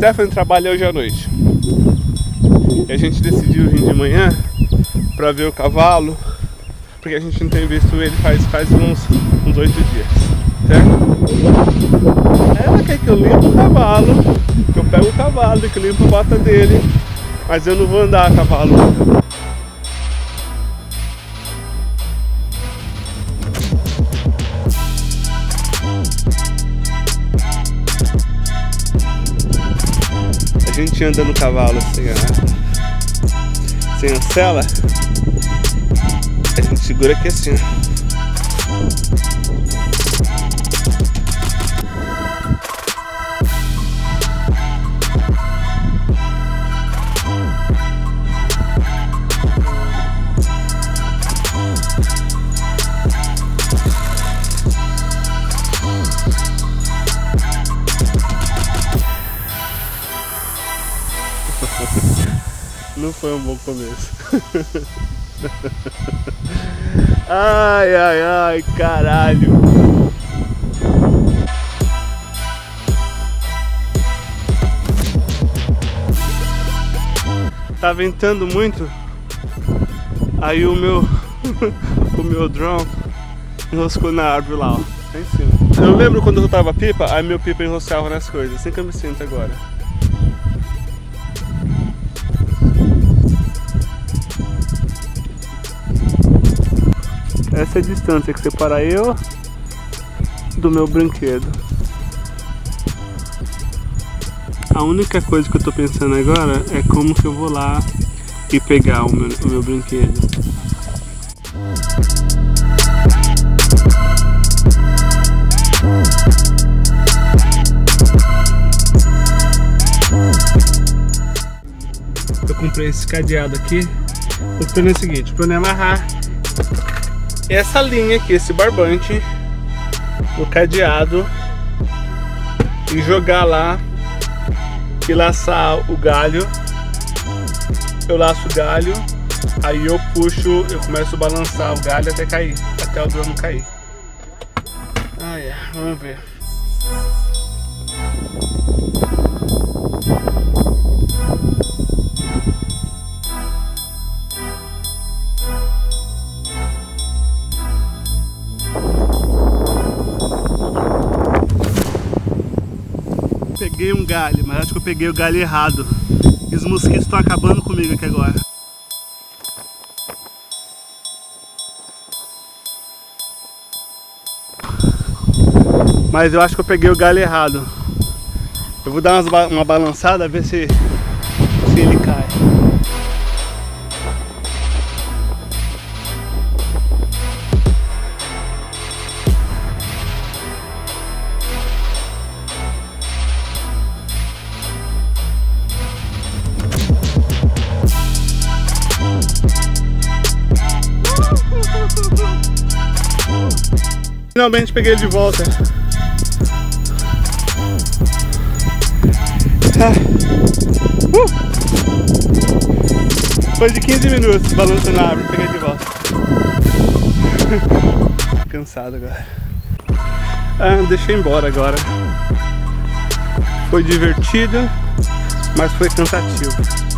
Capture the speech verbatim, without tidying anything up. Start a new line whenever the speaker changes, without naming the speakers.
Stephanie trabalha hoje à noite. E a gente decidiu vir de manhã pra ver o cavalo, porque a gente não tem visto ele faz, faz uns, uns oito dias, certo? Ela quer que eu limpe o cavalo, que eu pego o cavalo e que eu limpo a bota dele, mas eu não vou andar a cavalo. A gente anda no cavalo assim, ó, sem a sela, a gente segura aqui assim, ó. Não foi um bom começo. Ai, ai, ai, caralho. Tá ventando muito. Aí o meu o meu drone enroscou na árvore lá, ó, lá em cima. Eu lembro quando eu tava pipa, aí meu pipa enroscava nas coisas, assim que eu me sinto agora. Essa é a distância que separa eu do meu brinquedo. A única coisa que eu tô pensando agora é como que eu vou lá e pegar o meu, o meu brinquedo. Eu comprei esse cadeado aqui. O plano é o seguinte, o plano é amarrar essa linha aqui, esse barbante, no cadeado e jogar lá e laçar o galho. Eu laço o galho, aí eu puxo, eu começo a balançar o galho até cair, até o drone cair. Ah, é, vamos ver. Peguei um galho, mas acho que eu peguei o galho errado. E os mosquitos estão acabando comigo aqui agora. Mas eu acho que eu peguei o galho errado. Eu vou dar umas ba uma balançada, ver se, se ele cai. Finalmente peguei ele de volta. Uh! Foi de quinze minutos balançando na árvore, peguei de volta. Cansado agora. Ah, deixei embora agora. Foi divertido, mas foi cansativo.